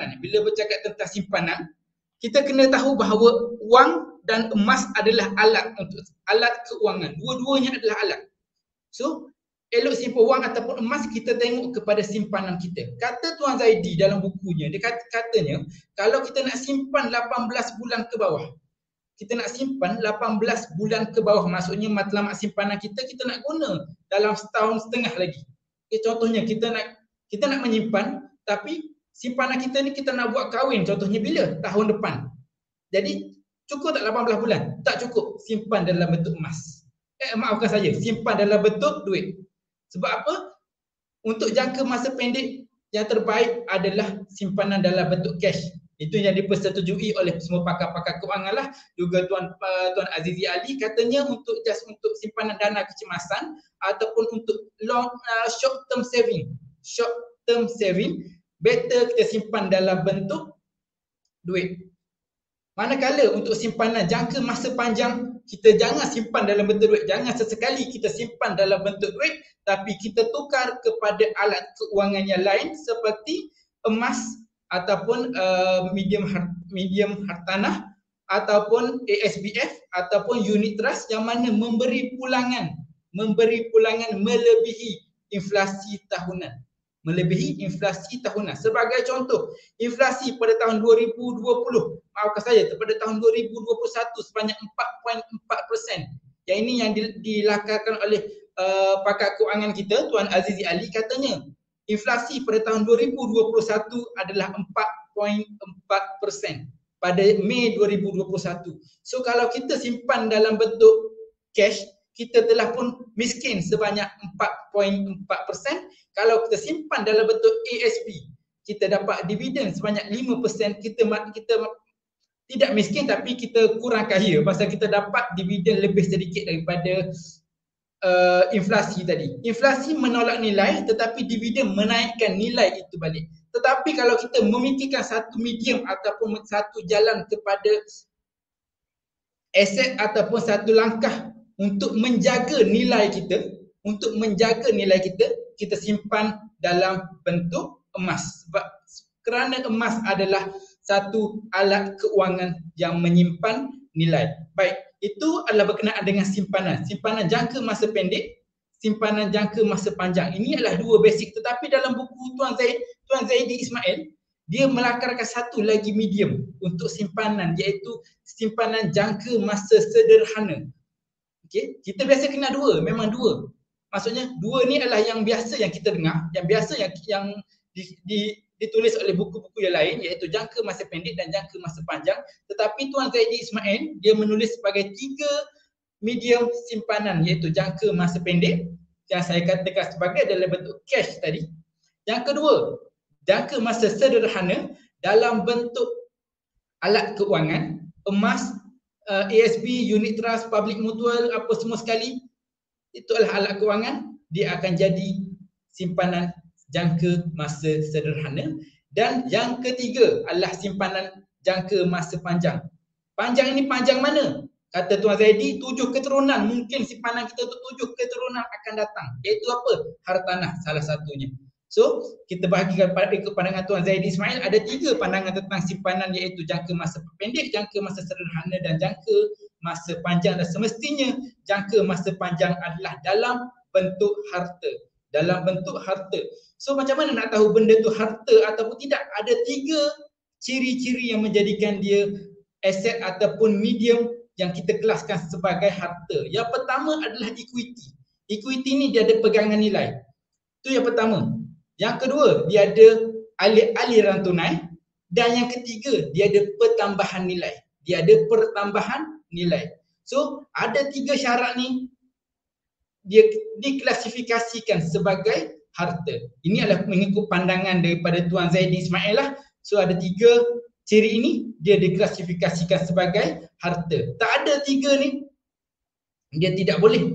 simpanan, kita kena tahu bahawa wang dan emas adalah alat keuangan. Dua-duanya adalah alat. So, elok simpan wang ataupun emas, kita tengok kepada simpanan kita. Kata Tuan Zaidi dalam bukunya, dia katanya, kalau kita nak simpan 18 bulan ke bawah, kita nak simpan 18 bulan ke bawah, maksudnya matlamat simpanan kita nak guna dalam setahun setengah lagi. Okay, contohnya kita nak menyimpan, tapi simpanan kita ni kita nak buat kahwin, contohnya bila? Tahun depan. Jadi cukup tak 18 bulan? Tak cukup. Simpan dalam bentuk emas. Maafkan saya, simpan dalam bentuk duit. Sebab apa? Untuk jangka masa pendek, yang terbaik adalah simpanan dalam bentuk cash. Itu yang dipersetujui oleh semua pakar-pakar kewangan lah. Juga Tuan Azizi Ali katanya untuk simpanan dana kecemasan ataupun untuk short term saving, better kita simpan dalam bentuk duit. Manakala untuk simpanan jangka masa panjang, kita jangan simpan dalam bentuk duit. Jangan sesekali kita simpan dalam bentuk duit, tapi kita tukar kepada alat keuangan yang lain seperti emas ataupun medium hartanah ataupun ASBF ataupun unit trust yang mana memberi pulangan melebihi inflasi tahunan. Sebagai contoh, inflasi pada tahun 2020, maafkan saya, pada tahun 2021 sebanyak 4.4%. Yang ini yang dilakarkan oleh pakar keuangan kita, Tuan Azizi Ali, katanya inflasi pada tahun 2021 adalah 4.4% pada Mei 2021. So kalau kita simpan dalam bentuk cash, kita telah pun miskin sebanyak 4.4%. Kalau kita simpan dalam bentuk ASB, kita dapat dividen sebanyak 5%. Kita tidak miskin tapi kita kurang kaya pasal kita dapat dividen lebih sedikit daripada inflasi tadi. Inflasi menolak nilai tetapi dividen menaikkan nilai itu balik. Tetapi kalau kita memikirkan satu medium ataupun satu jalan kepada aset ataupun satu langkah untuk menjaga nilai kita, kita simpan dalam bentuk emas. Sebab kerana emas adalah satu alat keuangan yang menyimpan nilai. Baik, itu adalah berkenaan dengan simpanan. Simpanan jangka masa pendek, simpanan jangka masa panjang. Ini adalah dua basic. Tetapi dalam buku Tuan Zaidi Ismail, dia melakarkan satu lagi medium untuk simpanan, iaitu simpanan jangka masa sederhana. Okey, kita biasa kenal dua, memang dua. Maksudnya dua ni adalah yang biasa yang kita dengar, yang biasa yang ditulis oleh buku-buku yang lain, iaitu jangka masa pendek dan jangka masa panjang. Tetapi Tuan Zaidi Ismail dia menulis sebagai 3 medium simpanan, iaitu jangka masa pendek yang saya katakan sebagai dalam bentuk cash tadi. Yang kedua, jangka masa sederhana dalam bentuk alat keuangan, emas, ASB, unit trust, public mutual, apa semua sekali, itu adalah alat keuangan, dia akan jadi simpanan jangka masa sederhana. Dan yang ketiga adalah simpanan jangka masa panjang. Panjang ini panjang mana? Kata Tuan Zaidi, 7 keturunan, mungkin simpanan kita untuk 7 keturunan akan datang. Iaitu apa? Hartanah salah satunya. So, kita bahagikan ikut pandangan Tuan Zaidi Ismail, ada 3 pandangan tentang simpanan, iaitu jangka masa pendek, jangka masa sederhana dan jangka masa panjang. Dan semestinya jangka masa panjang adalah dalam bentuk harta. Dalam bentuk harta. So, macam mana nak tahu benda tu harta ataupun tidak? Ada 3 ciri-ciri yang menjadikan dia aset ataupun medium yang kita kelaskan sebagai harta. Yang pertama adalah equity. Equity ni dia ada pegangan nilai. Itu yang pertama. Yang kedua, dia ada aliran tunai. Dan yang ketiga, dia ada pertambahan nilai. Dia ada pertambahan nilai. So, ada 3 syarat ni dia diklasifikasikan sebagai harta. Ini adalah mengikut pandangan daripada Tuan Zaidi Ismail lah. So, ada 3 ciri ini dia diklasifikasikan sebagai harta. Tak ada 3 ni, dia tidak boleh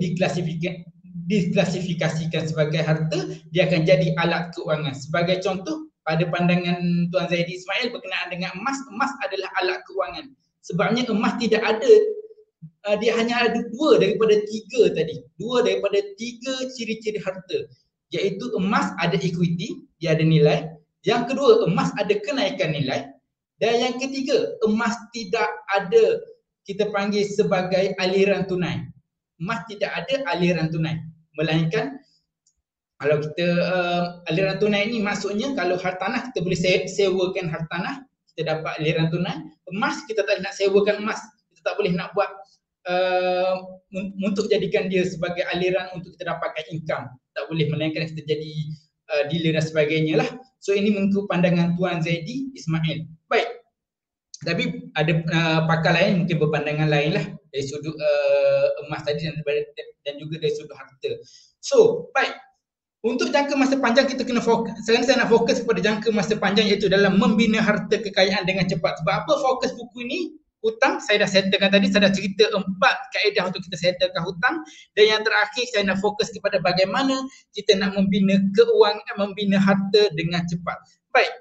diklasifikasikan sebagai harta, dia akan jadi alat keuangan. Sebagai contoh, pada pandangan Tuan Zaidi Ismail berkenaan dengan emas, emas adalah alat keuangan. Sebabnya emas tidak ada, dia hanya ada 2 daripada 3 tadi. 2 daripada 3 ciri-ciri harta. Iaitu emas ada equity, dia ada nilai. Yang kedua, emas ada kenaikan nilai. Dan yang ketiga, emas tidak ada, kita panggil sebagai aliran tunai. Emas tidak ada aliran tunai. Melainkan kalau kita aliran tunai ni maksudnya kalau hartanah kita boleh sewakan hartanah, kita dapat aliran tunai. Emas kita tak nak sewakan emas, kita tak boleh nak buat untuk jadikan dia sebagai aliran untuk kita dapatkan income. Tak boleh, melainkan kita jadi dealer dan sebagainya lah. So ini mengikut pandangan Tuan Zaidi Ismail. Baik. Tapi ada pakar lain mungkin berpandangan lain lah dari sudut emas tadi dan juga dari sudut harta. So, baik. Untuk jangka masa panjang kita kena fokus. Saya nak fokus kepada jangka masa panjang, iaitu dalam membina harta kekayaan dengan cepat. Sebab apa fokus buku ini? Hutang, saya dah settlekan tadi, saya dah cerita 4 kaedah untuk kita settlekan hutang. Dan yang terakhir saya nak fokus kepada bagaimana kita nak membina keuangan, membina harta dengan cepat. Baik.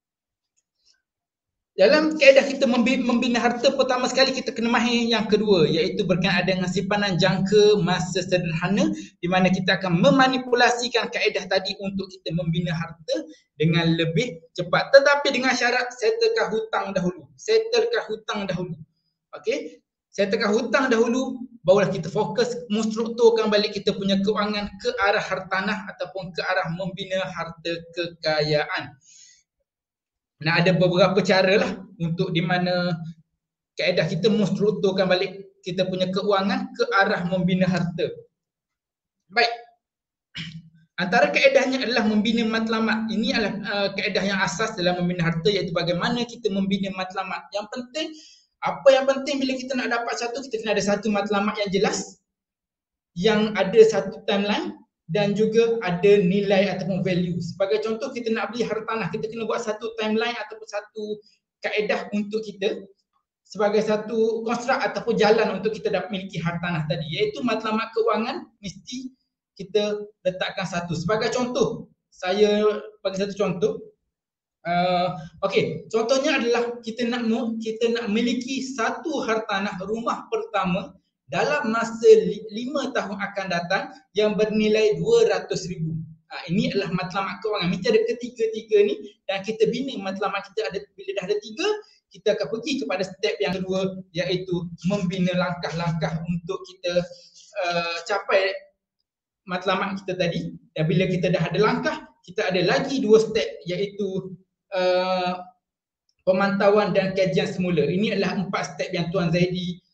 Dalam kaedah kita membina harta, pertama sekali kita kena mahir yang kedua, iaitu berkenaan dengan simpanan jangka masa sederhana, di mana kita akan memanipulasikan kaedah tadi untuk kita membina harta dengan lebih cepat. Tetapi dengan syarat settlekan hutang dahulu. Settlekan hutang dahulu. Okey? Settlekan hutang dahulu, barulah kita fokus menstrukturkan balik kita punya keuangan ke arah hartanah ataupun ke arah membina harta kekayaan. Nah, ada beberapa cara lah untuk di mana kaedah kita menstrukturkan balik kita punya keuangan ke arah membina harta. Baik. Antara kaedahnya adalah membina matlamat. Ini adalah kaedah yang asas dalam membina harta, iaitu bagaimana kita membina matlamat. Yang penting, apa yang penting bila kita nak dapat satu, kita kena ada satu matlamat yang jelas, yang ada satu timeline dan juga ada nilai ataupun value. Sebagai contoh, kita nak beli hartanah, kita kena buat satu timeline ataupun satu kaedah untuk kita sebagai satu konstruk ataupun jalan untuk kita dapat miliki hartanah tadi, iaitu matlamat keuangan mesti kita letakkan satu. Sebagai contoh, saya bagi satu contoh. Okey, contohnya adalah kita nak memiliki satu hartanah rumah pertama dalam masa 5 tahun akan datang yang bernilai 200,000. Ini adalah matlamat keuangan. Mesti ada ketiga-tiga ni dan kita bina matlamat kita ada. Bila dah ada 3, kita akan pergi kepada step yang kedua, iaitu membina langkah-langkah untuk kita capai matlamat kita tadi. Dan bila kita dah ada langkah, kita ada lagi 2 step, iaitu pemantauan dan kajian semula. Ini adalah 4 step yang Tuan Zaidi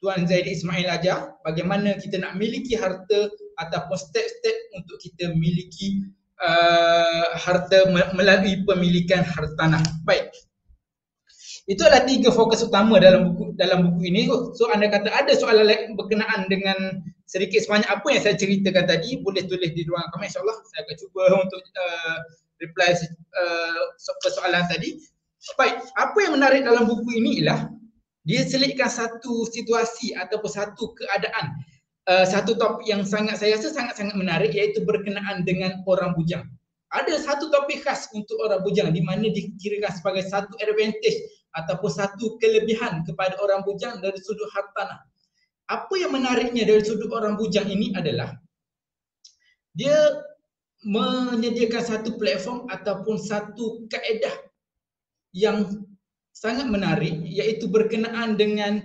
Tuan Zaidi Ismail ajar bagaimana kita nak miliki harta ataupun step-step untuk kita miliki harta melalui pemilikan hartanah. Baik. Itu adalah 3 fokus utama dalam buku ini. So anda kata ada soalan lain berkenaan dengan sedikit sebanyak apa yang saya ceritakan tadi, boleh tulis di ruang komen, insyaAllah saya akan cuba untuk reply soalan tadi. Baik, apa yang menarik dalam buku ini ialah dia selitkan satu situasi ataupun satu keadaan, satu topik yang saya rasa sangat-sangat menarik, iaitu berkenaan dengan orang bujang. Ada satu topik khas untuk orang bujang di mana dikirakan sebagai satu advantage ataupun satu kelebihan kepada orang bujang dari sudut hartanah. Apa yang menariknya dari sudut orang bujang ini adalah dia menyediakan satu platform ataupun satu kaedah yang sangat menarik, iaitu berkenaan dengan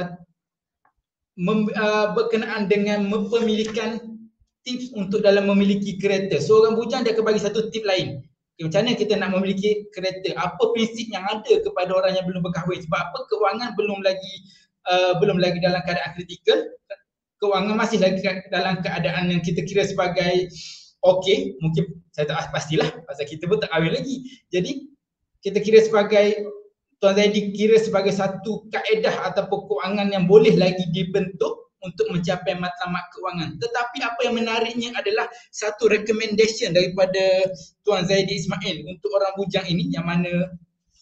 pemilikan tips untuk dalam memiliki kereta. So orang bujang dia akan bagi satu tip lain. Macam mana kita nak memiliki kereta? Apa prinsip yang ada kepada orang yang belum berkahwin? Sebab apa? Kewangan belum lagi dalam keadaan kritikal. Kewangan masih lagi dalam keadaan yang kita kira sebagai okey. Mungkin saya tak pastilah pasal kita pun tak kahwin lagi. Jadi kita kira sebagai, Tuan Zaidi kira sebagai satu kaedah ataupun kewangan yang boleh lagi dibentuk untuk mencapai matlamat kewangan. Tetapi apa yang menariknya adalah satu recommendation daripada Tuan Zaidi Ismail untuk orang bujang ini yang mana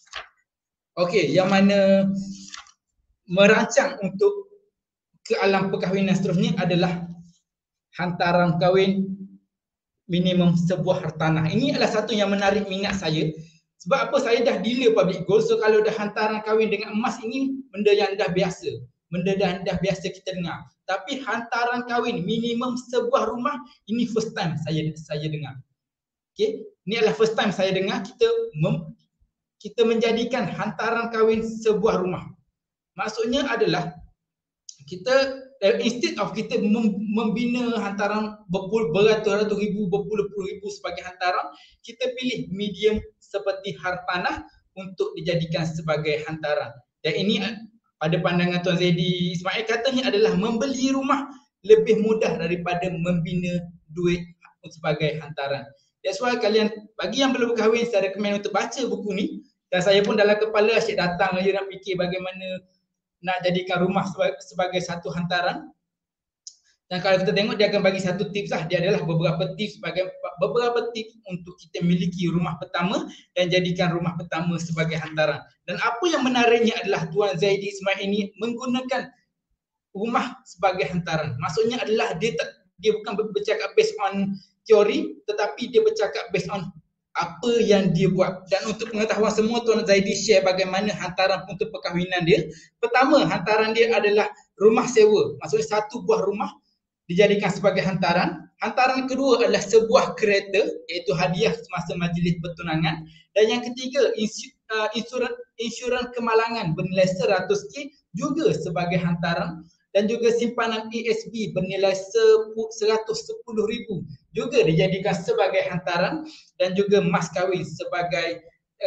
merancang untuk ke alam perkahwinan seterusnya adalah hantaran kahwin minimum sebuah hartanah. Ini adalah satu yang menarik minat saya. Sebab apa? Saya dah dealer public gold. So kalau dah hantaran kahwin dengan emas ini benda yang dah biasa. Benda dah biasa kita dengar. Tapi hantaran kahwin minimum sebuah rumah, ini first time saya dengar. Okey, ini adalah first time saya dengar kita menjadikan hantaran kahwin sebuah rumah. Maksudnya adalah kita instead of kita membina hantaran beratus-ratus ribu, berpuluh-puluh ribu sebagai hantaran, kita pilih medium seperti hartanah untuk dijadikan sebagai hantaran. Dan ini pada pandangan Tuan Zaidi Ismail katanya adalah membeli rumah lebih mudah daripada membina duit sebagai hantaran. That's why bagi yang belum berkahwin, saya recommend untuk baca buku ni. Dan saya pun dalam kepala asyik datang aja nak fikir bagaimana nak jadikan rumah sebagai satu hantaran. Dan kalau kita tengok, dia akan bagi satu tips lah. Dia adalah beberapa tips untuk kita miliki rumah pertama dan jadikan rumah pertama sebagai hantaran. Dan apa yang menariknya adalah Tuan Zaidi Ismail ini menggunakan rumah sebagai hantaran. Maksudnya adalah dia bukan bercakap based on teori, tetapi dia bercakap based on apa yang dia buat. Dan untuk pengetahuan semua, Tuan Zaidi share bagaimana hantaran untuk perkahwinan dia. Pertama, hantaran dia adalah rumah sewa. Maksudnya satu buah rumah dijadikan sebagai hantaran. Hantaran kedua adalah sebuah kereta, iaitu hadiah semasa majlis bertunangan. Dan yang ketiga, insurans kemalangan bernilai 100k juga sebagai hantaran. Dan juga simpanan ESB bernilai 110,000 juga dijadikan sebagai hantaran. Dan juga mas kahwin sebagai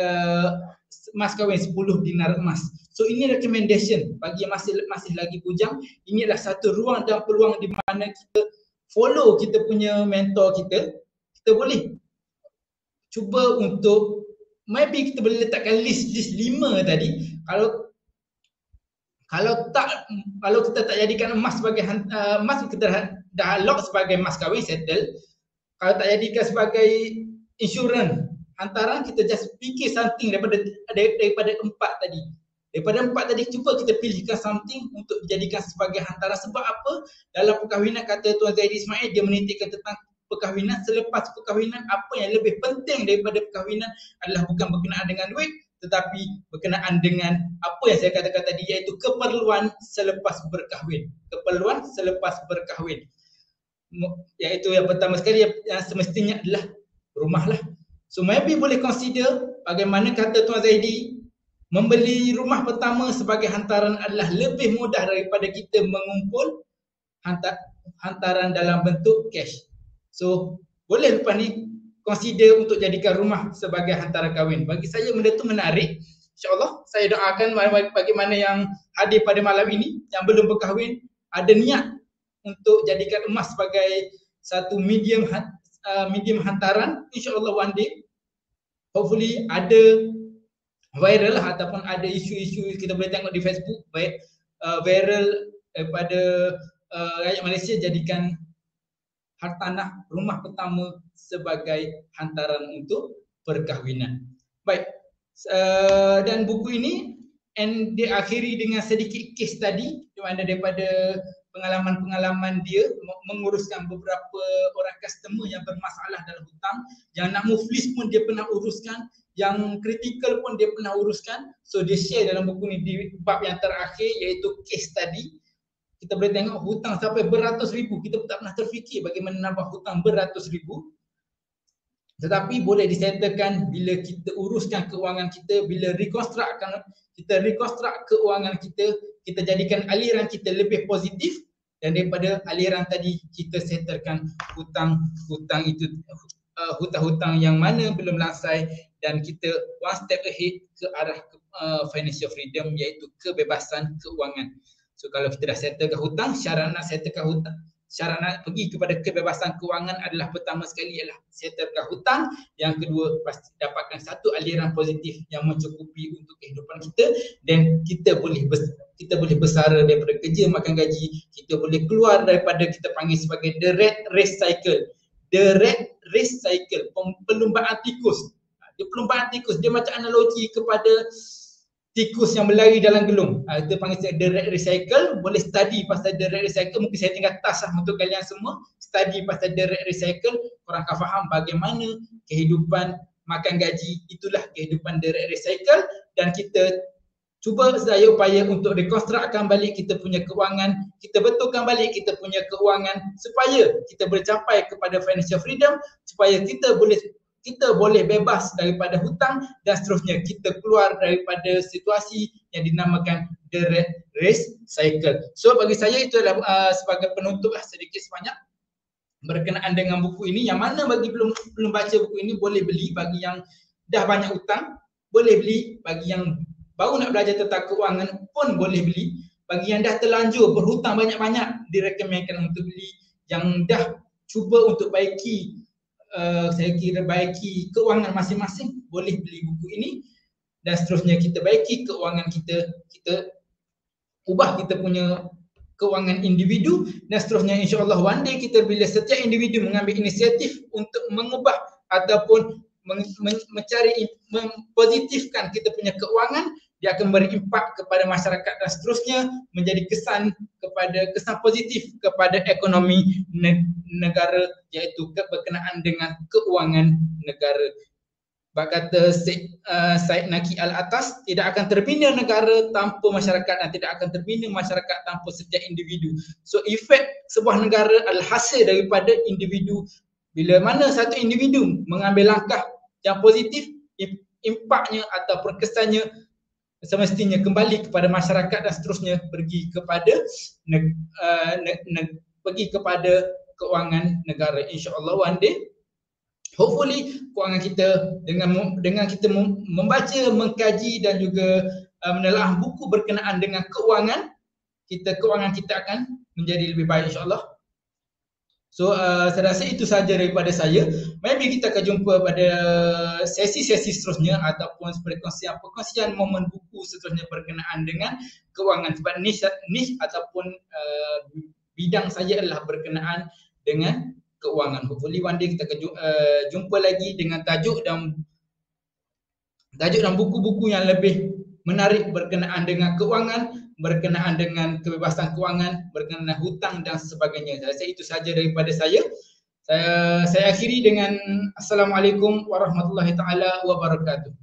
mas kahwin 10 dinar emas. So ini recommendation bagi yang masih lagi bujang. Ini adalah satu ruang dan peluang di mana kita follow kita punya mentor kita. Kita boleh cuba untuk, maybe kita boleh letakkan list 5 tadi. Kalau kita tak jadikan emas sebagai emas, kita dah lock sebagai mas kahwin, settle. Kalau tak jadikan sebagai insurans hantaran, kita just fikir something daripada 4 tadi. Daripada 4 tadi, cuba kita pilihkan something untuk dijadikan sebagai hantaran. Sebab apa? Dalam perkahwinan, kata Tuan Zaidi Ismail, dia menitikkan tentang perkahwinan. Selepas perkahwinan, apa yang lebih penting daripada perkahwinan adalah bukan berkenaan dengan duit, tetapi berkenaan dengan apa yang saya katakan tadi, iaitu keperluan selepas berkahwin. Keperluan selepas berkahwin. Iaitu yang pertama sekali yang semestinya adalah rumah lah. So maybe boleh consider bagaimana kata Tuan Zaidi, membeli rumah pertama sebagai hantaran adalah lebih mudah daripada kita mengumpul hantaran dalam bentuk cash. So boleh lepas ni consider untuk jadikan rumah sebagai hantaran kahwin. Bagi saya benda tu menarik. InsyaAllah saya doakan bagi mana yang hadir pada malam ini, yang belum berkahwin, ada niat untuk jadikan emas sebagai satu medium hantaran. InsyaAllah one day hopefully ada viral lah, ataupun ada isu-isu kita boleh tengok di Facebook baik viral daripada rakyat Malaysia jadikan hartanah rumah pertama sebagai hantaran untuk perkahwinan. Baik, dan buku ini diakhiri dengan sedikit case study di mana daripada pengalaman-pengalaman dia menguruskan beberapa orang customer yang bermasalah dalam hutang, yang nak muflis pun dia pernah uruskan, yang kritikal pun dia pernah uruskan. So dia share dalam buku ni di bab yang terakhir iaitu case study. Kita boleh tengok hutang sampai beratus ribu, kita tak pernah terfikir bagaimana nambah hutang beratus ribu. Tetapi boleh disettlekan bila kita uruskan keuangan kita, bila kita rekonstruk keuangan kita, kita jadikan aliran kita lebih positif, dan daripada aliran tadi kita settlekan hutang itu, hutang-hutang yang mana belum langsai, dan kita one step ahead ke arah financial freedom, iaitu kebebasan keuangan. So kalau kita dah settlekan hutang, syarat nak settlekan hutang, syarat nak pergi kepada kebebasan keuangan adalah pertama sekali ialah settlekan hutang, yang kedua pasti dapatkan satu aliran positif yang mencukupi untuk kehidupan kita, dan kita boleh bersara daripada kerja makan gaji, kita boleh keluar daripada kita panggil sebagai the rat race cycle. The rat race cycle, perlumbaan tikus. Perlumbaan tikus dia macam analogi kepada tikus yang berlari dalam gelung. Kita panggil the rat race cycle. Boleh study pasal the rat race cycle, mungkin saya tinggal task lah untuk kalian semua. Study pasal the rat race cycle, korang akan faham bagaimana kehidupan makan gaji, itulah kehidupan the rat race cycle. Dan kita cuba sedaya upaya untuk rekonstrukkan balik kita punya keuangan, kita betulkan balik kita punya keuangan supaya kita boleh capai kepada financial freedom, supaya kita boleh bebas daripada hutang, dan seterusnya kita keluar daripada situasi yang dinamakan the rat race cycle. So bagi saya itu adalah sebagai penutup sedikit sebanyak berkenaan dengan buku ini. Yang mana bagi belum baca buku ini boleh beli, bagi yang dah banyak hutang boleh beli, bagi yang baru nak belajar tentang keuangan pun boleh beli, bagi yang dah terlanjur berhutang banyak-banyak direkomendkan untuk beli, yang dah cuba untuk baiki keuangan masing-masing boleh beli buku ini, dan seterusnya kita baiki keuangan kita, kita ubah kita punya keuangan individu, dan seterusnya insya-Allah one day kita, bila setiap individu mengambil inisiatif untuk mengubah ataupun mencari mempositifkan kita punya keuangan, dia akan berimpak kepada masyarakat dan seterusnya menjadi kesan positif kepada ekonomi negara, iaitu berkenaan dengan keuangan negara. Kata Said Naqi Al-Atas, tidak akan terbina negara tanpa masyarakat, dan tidak akan terbina masyarakat tanpa setiap individu. So efek sebuah negara adalah hasil daripada individu. Bila mana satu individu mengambil langkah yang positif, impaknya ataupun kesannya semestinya kembali kepada masyarakat dan seterusnya pergi kepada keuangan negara. InsyaAllah one day hopefully keuangan kita dengan kita membaca, mengkaji dan juga menelaah buku berkenaan dengan keuangan kita akan menjadi lebih baik insyaAllah. So saya rasa itu sahaja daripada saya. Maybe kita akan jumpa pada sesi-sesi seterusnya ataupun perkongsian momen buku seterusnya berkenaan dengan keuangan, sebab niche ataupun bidang saya adalah berkenaan dengan keuangan. Hopefully one day kita akan jumpa lagi dengan tajuk dan buku-buku yang lebih menarik berkenaan dengan keuangan, berkenaan dengan kebebasan keuangan, berkenaan dengan hutang dan sebagainya. Saya rasa itu sahaja daripada saya. Saya akhiri dengan Assalamualaikum warahmatullahi taala wabarakatuh.